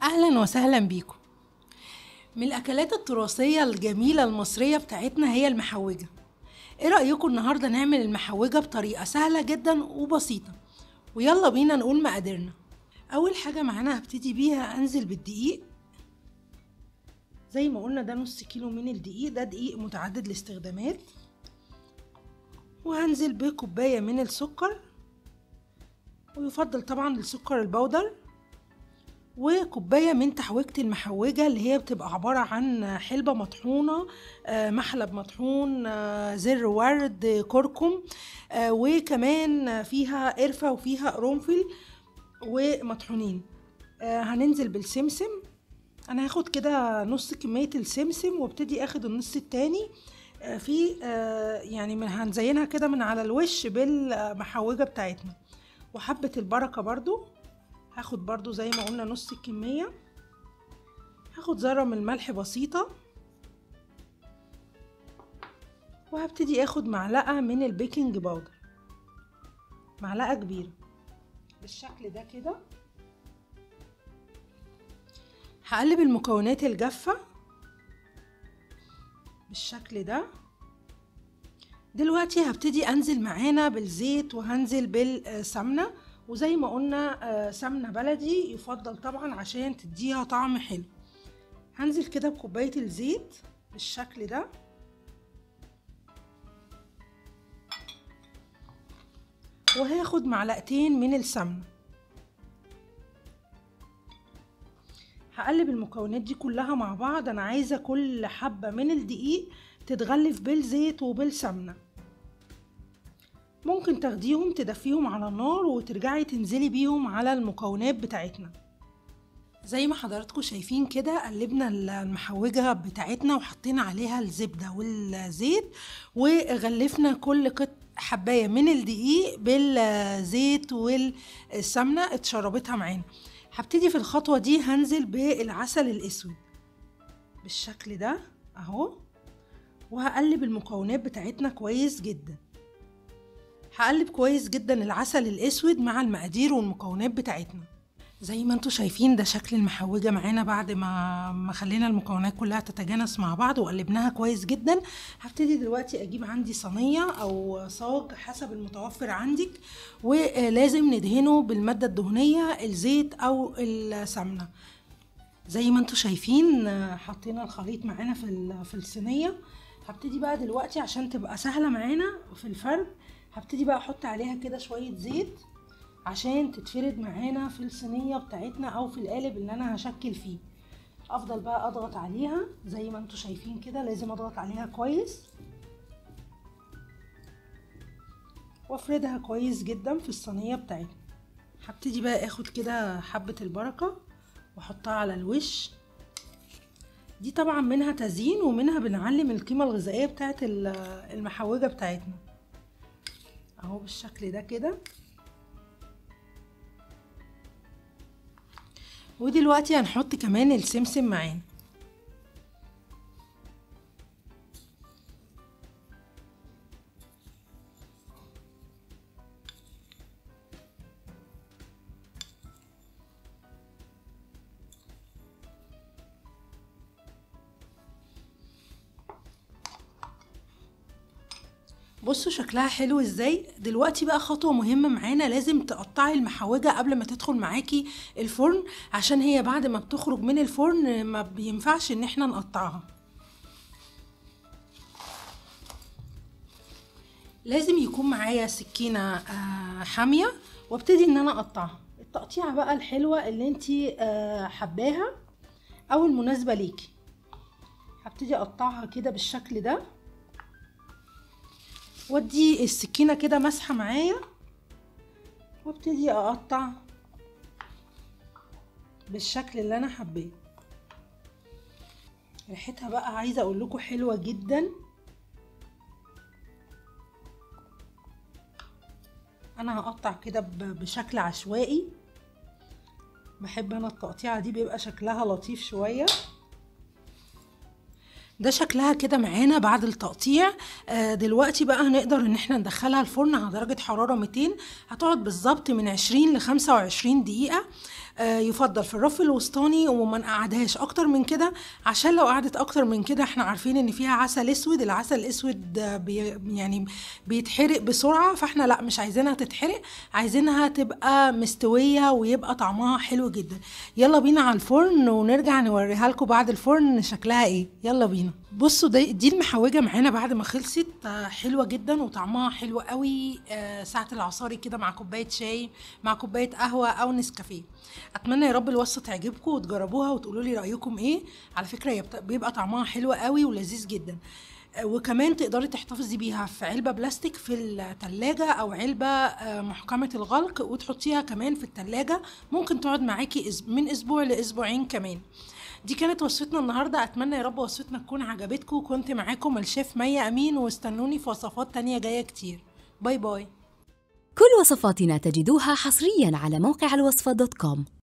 اهلا وسهلا بيكم. من الاكلات التراثيه الجميله المصريه بتاعتنا هي المحوجه. ايه رايكم النهارده نعمل المحوجه بطريقه سهله جدا وبسيطه؟ ويلا بينا نقول مقاديرنا. اول حاجه معانا هبتدي بيها انزل بالدقيق. زي ما قلنا ده نص كيلو من الدقيق، ده دقيق متعدد الاستخدامات. وهنزل بكوبايه من السكر، ويفضل طبعا السكر البودر، وكوبايه من تحويجة المحوجه اللي هي بتبقى عباره عن حلبه مطحونه، محلب مطحون، زر ورد، كركم، وكمان فيها قرفه وفيها قرنفل ومطحونين. هننزل بالسمسم. انا هاخد كده نص كميه السمسم وابتدي اخد النص التاني في يعني هنزينها كده من على الوش بالمحوجه بتاعتنا. وحبه البركه برضو هاخد برضو زي ما قلنا نص الكمية. هاخد ذرة من الملح بسيطة، وهبتدي اخد معلقة من البيكنج باودر، معلقة كبيرة بالشكل ده كده. هقلب المكونات الجافة بالشكل ده. دلوقتي هبتدي انزل معانا بالزيت وهنزل بالسمنة، وزي ما قلنا سمنة بلدي يفضل طبعا عشان تديها طعم حلو. هنزل كده بكوباية الزيت بالشكل ده، وهاخد معلقتين من السمنة. هقلب المكونات دي كلها مع بعض. انا عايزة كل حبة من الدقيق تتغلف بالزيت وبالسمنة. ممكن تاخديهم تدفيهم على النار وترجعي تنزلي بيهم على المكونات بتاعتنا. زي ما حضراتكم شايفين كده قلبنا المحوجة بتاعتنا وحطينا عليها الزبدة والزيت، وغلفنا كل حباية من الدقيق بالزيت والسمنة اتشربتها معانا. هبتدي في الخطوة دي هنزل بالعسل الاسود بالشكل ده اهو، وهقلب المكونات بتاعتنا كويس جدا. هقلب كويس جدا العسل الاسود مع المقادير والمكونات بتاعتنا. زي ما انتوا شايفين ده شكل المحوجة معانا بعد ما خلينا المكونات كلها تتجانس مع بعض وقلبناها كويس جدا. هبتدي دلوقتي اجيب عندي صينية او صاج حسب المتوفر عندك، ولازم ندهنه بالمادة الدهنية الزيت او السمنة. زي ما انتوا شايفين حطينا الخليط معانا في الصينية. هبتدي بقى دلوقتي عشان تبقى سهلة معانا في الفرد، هبتدي بقى احط عليها كده شوية زيت عشان تتفرد معانا في الصينية بتاعتنا او في القالب اللي انا هشكل فيه. افضل بقى اضغط عليها زي ما انتوا شايفين كده، لازم اضغط عليها كويس وافردها كويس جدا في الصينية بتاعتنا. هبتدي بقى اخد كده حبة البركة واحطها على الوش. دي طبعا منها تزيين ومنها بنعلم القيمة الغذائية بتاعت المحوجة بتاعتنا اهو بالشكل ده كده. ودلوقتي هنحط كمان السمسم معانا. بصوا شكلها حلو ازاي. دلوقتي بقى خطوة مهمة معانا، لازم تقطعي المحوجة قبل ما تدخل معاكي الفرن، عشان هي بعد ما بتخرج من الفرن ما بينفعش ان احنا نقطعها. لازم يكون معايا سكينة حامية وابتدي ان انا اقطعها التقطيعة بقى الحلوة اللي انتي حباها او المناسبة ليكي. هبتدي اقطعها كده بالشكل ده، وادي السكينة كده مسحة معايا وابتدي اقطع بالشكل اللي انا حباه. ريحتها بقى عايزة اقول لكم حلوة جدا. انا هقطع كده بشكل عشوائي، بحب انا التقطيعة دي بيبقى شكلها لطيف شوية. ده شكلها كده معانا بعد التقطيع. دلوقتي بقى هنقدر ان احنا ندخلها الفرن على درجة حرارة 200. هتقعد بالظبط من 20 ل 25 دقيقة. يفضل في الرف الوسطاني وما نقعدهاش اكتر من كده، عشان لو قعدت اكتر من كده احنا عارفين ان فيها عسل اسود. العسل الاسود يعني بيتحرق بسرعة، فاحنا لا مش عايزينها تتحرق، عايزينها تبقى مستوية ويبقى طعمها حلو جدا. يلا بينا على الفرن ونرجع نوريها لكم بعد الفرن شكلها ايه. يلا بينا. بصوا دي المحوجة معانا بعد ما خلصت، حلوة جدا وطعمها حلو قوي. ساعة العصاري كده مع كوباية شاي، مع كوباية قهوة او نسكافيه. اتمنى يا رب الوصفة تعجبكم وتجربوها وتقولوا لي رأيكم ايه. على فكرة بيبقى طعمها حلو قوي ولذيذ جدا. وكمان تقدري تحتفظي بيها في علبة بلاستيك في التلاجة او علبة محكمة الغلق، وتحطيها كمان في التلاجة، ممكن تقعد معاكي من اسبوع لاسبوعين كمان. دي كانت وصفتنا النهاردة. اتمنى يا رب وصفتنا تكون عجبتكم. كنت معاكم الشيف مي امين، واستنوني في وصفات تانية جاية كتير. باي باي. كل وصفاتنا تجدوها حصريا على موقع الوصفة.com.